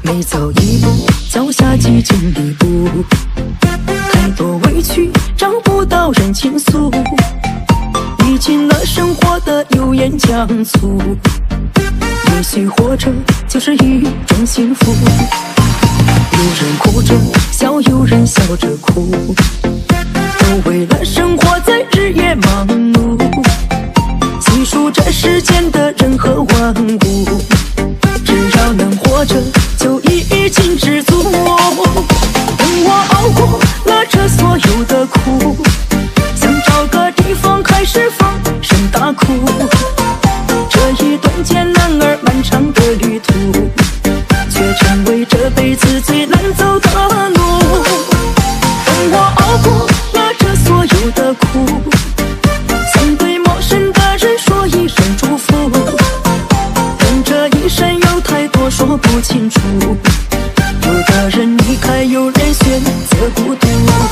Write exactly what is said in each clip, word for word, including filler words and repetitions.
每走一步，脚下几经一步，太多委屈找不到人倾诉，历尽了生活的油盐酱醋，也许活着就是一种幸福。有人哭着笑，有人笑着哭，都为了生活在日夜忙碌，细数这世间的人和万物，只要能活着就已经知足。等我熬过了这所有的苦，想找个地方开始放声大哭，这一段艰难而漫长的旅途，却成为这辈子最难走的路。等我熬过了这所有的苦，想对陌生的人说一声祝福，人这一生有太多说不清楚，有的人离开，有人选择孤独。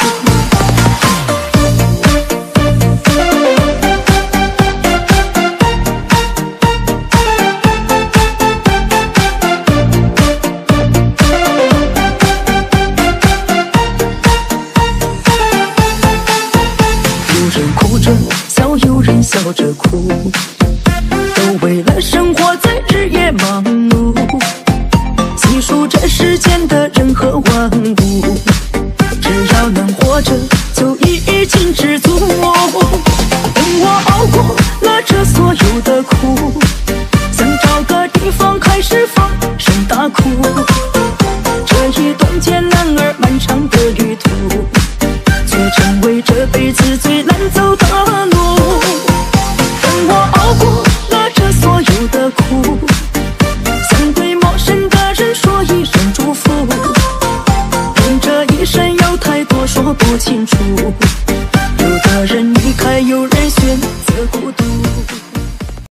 笑，有人笑着哭，都为了生活在日夜忙碌，细数这世间的人和万物，只要能活着就已经知足。等我熬过了这所有的苦，想找个地方开始放声大哭，这一段艰难而漫长的旅途，却成为这辈子最难走的路。等我熬过了这所有的苦，想对陌生的人说一声祝福，人这一生有太多说不清楚，有的人离开，有人选择孤独。